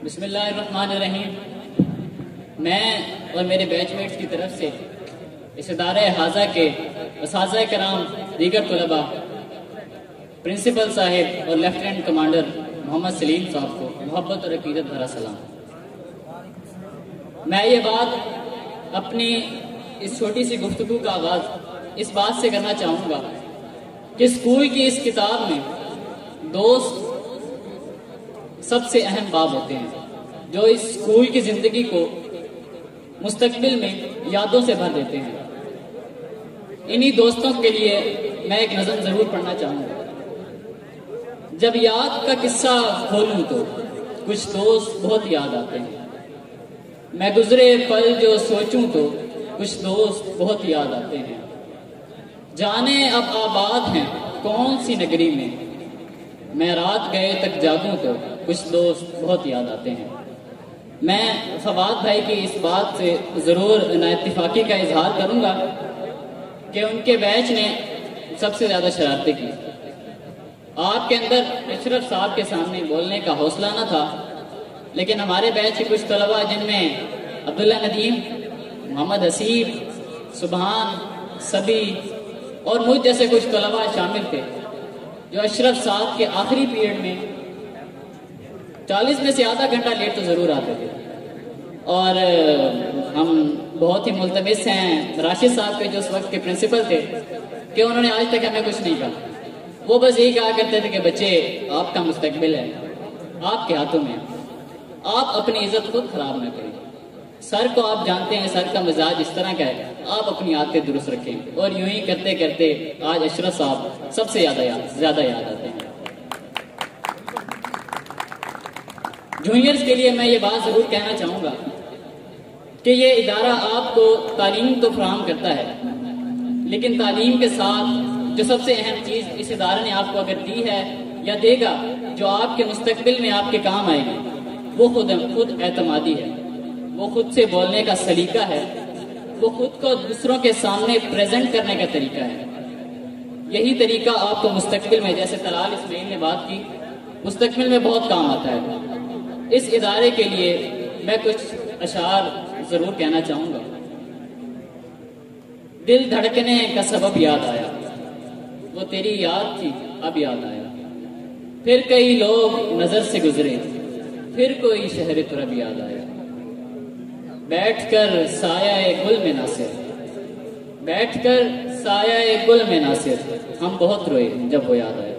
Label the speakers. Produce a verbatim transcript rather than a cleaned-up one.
Speaker 1: बिस्मिल्लाहिर्रहमानिर्रहीम। मैं और मेरे बैचमेट्स की तरफ से इस इदारे हाजा के उस्ताज़ कराम, दीगर तलबा, प्रिंसिपल साहिब और लेफ्टिनेंट कमांडर मोहम्मद सलीम साहब को मोहब्बत और अकीदत भरा सलाम। मैं ये बात अपनी इस छोटी सी गुफ्तगू का आगाज इस बात से करना चाहूँगा कि स्कूल की इस किताब में दोस्त सबसे अहम बाब होते हैं जो इस स्कूल की जिंदगी को मुस्तकबिल में यादों से भर देते हैं। इन्हीं दोस्तों के लिए मैं एक नज़म जरूर पढ़ना चाहूंगा। जब याद का किस्सा खोलूं तो कुछ दोस्त बहुत याद आते हैं। मैं गुजरे पल जो सोचूं तो कुछ दोस्त बहुत याद आते हैं। जाने अब आबाद हैं कौन सी नगरी में, मैं रात गए तक जागूं तो कुछ दोस्त बहुत याद आते हैं। मैं फवाद भाई की इस बात से ज़रूर नाइत्तिफाकी का इजहार करूंगा कि उनके बैच ने सबसे ज़्यादा शरारतें की। आपके अंदर अशरफ साहब के सामने बोलने का हौसला न था, लेकिन हमारे बैच के कुछ तलबा जिनमें अब्दुल्ला नदीम, मोहम्मद हसीब, सुबहान, सभी और मुझ जैसे कुछ तलबा शामिल थे जो अशरफ साहब के आखिरी पीरियड में चालीस में से आधा घंटा लेट तो जरूर आते थे। और हम बहुत ही मुल्तमिस हैं राशिद साहब के जो उस वक्त के प्रिंसिपल थे कि उन्होंने आज तक हमें कुछ नहीं कहा। वो बस यही कहा करते थे कि बच्चे आपका मुस्तकबिल है, आपके हाथों में, आप अपनी इज्जत खुद खराब न करें। सर को आप जानते हैं, सर का मिजाज इस तरह का है, आप अपनी आदतें दुरुस्त रखें। और यूं ही करते करते आज अशरफ साहब सबसे ज्यादा याद ज्यादा याद आते हैं। जूनियर्स के लिए मैं ये बात जरूर कहना चाहूंगा कि ये इदारा आपको तालीम तो फराहम करता है, लेकिन तालीम के साथ जो सबसे अहम चीज इस इदारे ने आपको अगर दी है या देगा जो आपके मुस्तकबिल में आपके काम आएगी, वो खुद खुद एतमादी है, वो खुद से बोलने का सलीका है, वो खुद को दूसरों के सामने प्रेजेंट करने का तरीका है। यही तरीका आपको मुस्तकबिल में, जैसे तलाल इस्माइल ने बात की, मुस्तकबिल में बहुत काम आता है। इस इदारे के लिए मैं कुछ अशार जरूर कहना चाहूंगा। दिल धड़कने का सबब याद आया, वो तेरी याद थी अब याद आया। फिर कई लोग नजर से गुजरे, फिर कोई शहर तुरब याद आया। बैठकर साया गुल में नासिर, बैठकर साया गुल में नासिर, हम बहुत रोए जब वो याद आया।